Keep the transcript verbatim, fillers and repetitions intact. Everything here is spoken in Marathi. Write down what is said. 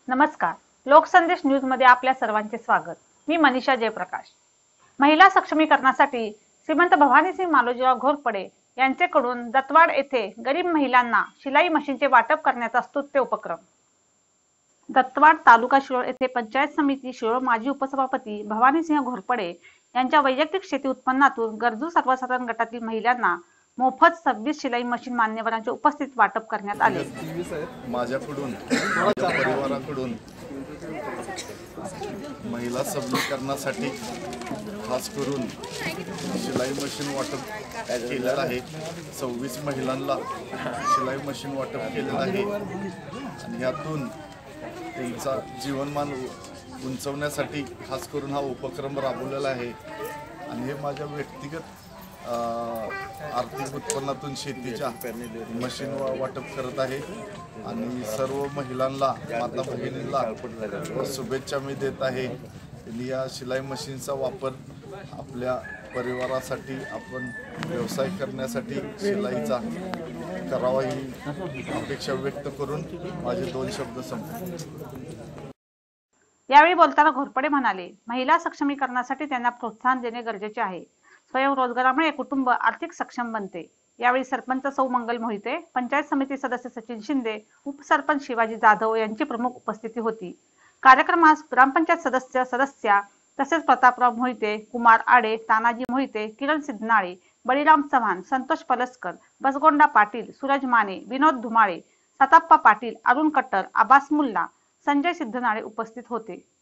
नमस्कार. लोकसंदेश न्यूज मध्ये आपल्या सर्वांचे स्वागत. मी मनीषा जयप्रकाश. महिला सक्षमीकरणासाठी श्रीमंत भवानीसिंह मालोजीराव घोरपडे यांच्याकडून दत्तवाड येथे गरीब महिलांना शिलाई मशीनचे वाटप करण्याचा स्तुत्य उपक्रम. दत्तवाड तालुका शिरोळ येथे पंचायत समिती शिरोळ माजी उपसभापती भवानीसिंह घोरपडे यांच्या वैयक्तिक शेती उत्पन्नातून गरजू सर्वसाधारण गटातील महिलांना मोफत सव्वीस शिलाई मशीन मान्यवरांच्या उपस्थित वाटप करण्यात आले. माझ्याकडून माझ्या परिवाराकडून महिला सबलीकरणासाठी खास करून शिलाई मशीन वाटप केलेलं आहे. सव्वीस महिलांना शिलाई मशीन वाटप केलेलं आहे आणि यातून त्यांचा जीवनमान उंचवण्यासाठी खास करून हा उपक्रम राबवलेला आहे. आणि हे माझ्या व्यक्तिगत आर्थिक उत्पन्नातून शेतीच्या मशीन वाटप करत आहे आणि सर्व महिलांना माता भगिनींना शुभेच्छा मी देत आहे. या शिलाई मशीनचा वापर आपल्या परिवारासाठी आपण व्यवसाय करण्यासाठी शिलाईचा करावा ही अपेक्षा व्यक्त करून माझे दोन शब्द संपवतो. यावेळी बोलताना घोरपडे म्हणाले, महिला सक्षमीकरणासाठी त्यांना प्रोत्साहन देणे गरजेचे आहे. स्वयंरोजगारामुळे कुटुंब आर्थिक सक्षम बनते. यावेळी सरपंच सौ मंगल मोहिते, पंचायत समिती सदस्य सचिन शिंदे, उपसरपंच शिवाजी जाधव यांची प्रमुख उपस्थिती होती. कार्यक्रमास ग्रामपंचायत सदस्य सदस्या तसेच प्रतापराव मोहिते, कुमार आडे, तानाजी मोहिते, किरण सिद्धनाळे, बळीराम चव्हाण, संतोष पलसकर, बसगोंडा पाटील, सूरज माने, विनोद धुमाळे, सताप्पा पाटील, अरुण कट्टर, आबास मुल्ला, संजय सिद्धनाळे उपस्थित होते.